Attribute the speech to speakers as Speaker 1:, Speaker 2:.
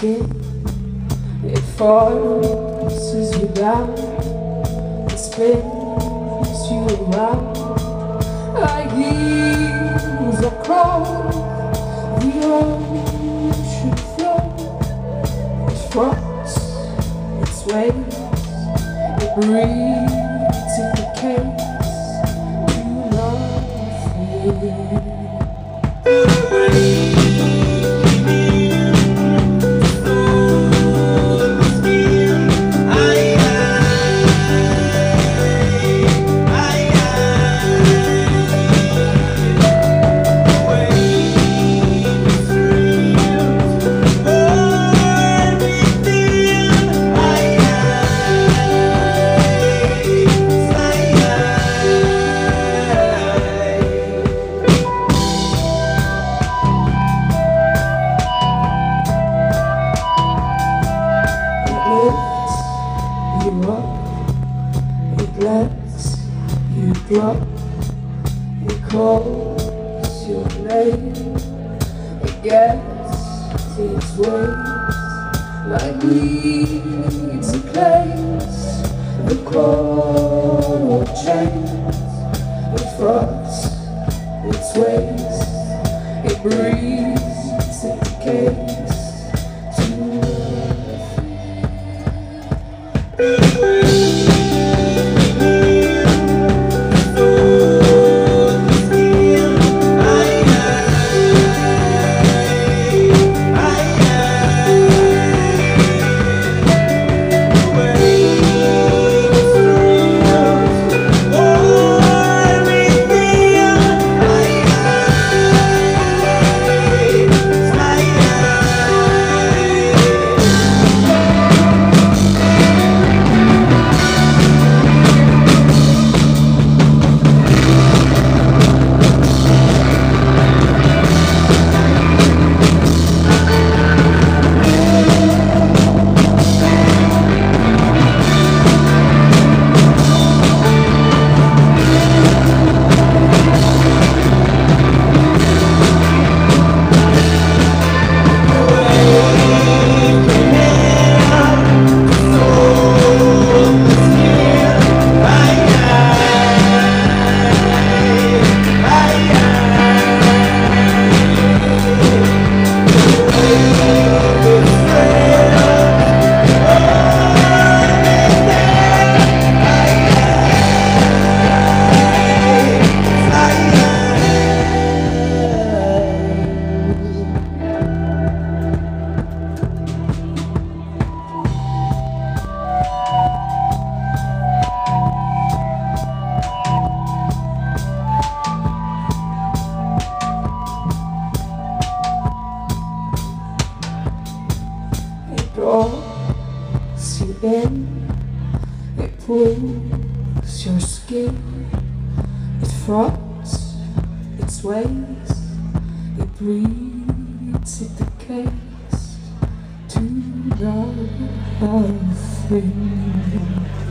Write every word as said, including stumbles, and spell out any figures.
Speaker 1: skin. It forces you down, it spins you around like heels across the ocean floor. It fronts, it sways, it breathes, it decays to nothing. It lets you drop, it calls your name, it gets its wings like weeds and clays, the coral chains, it frosts, it sways, it breathes, it decays to nothing. Draws you in, it pulls your skin, it frosts, it sways, it breathes, it decays to nothing.